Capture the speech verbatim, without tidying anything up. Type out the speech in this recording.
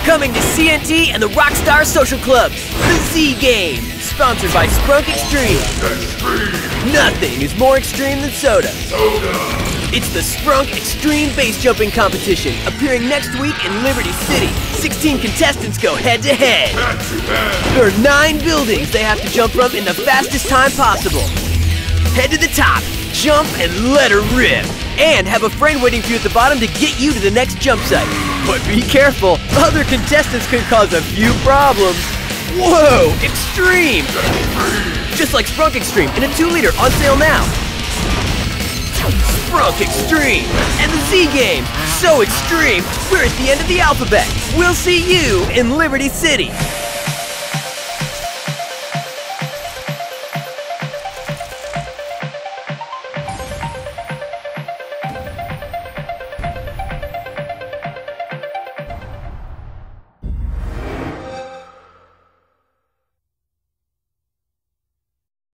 Coming to C N T and the Rockstar Social Club, the Z Game, sponsored by Sprunk Xtreme. Xtreme. Nothing is more extreme than soda. Soda. It's the Sprunk Xtreme base jumping competition, appearing next week in Liberty City. sixteen contestants go head to head. Head to head. There are nine buildings they have to jump from in the fastest time possible. Head to the top, jump, and let her rip. And have a friend waiting for you at the bottom to get you to the next jump site. But be careful, other contestants can cause a few problems. Whoa, extreme! Xtreme. Just like Sprunk Xtreme in a two liter on sale now. Sprunk Xtreme and the Z Game, so extreme, we're at the end of the alphabet. We'll see you in Liberty City.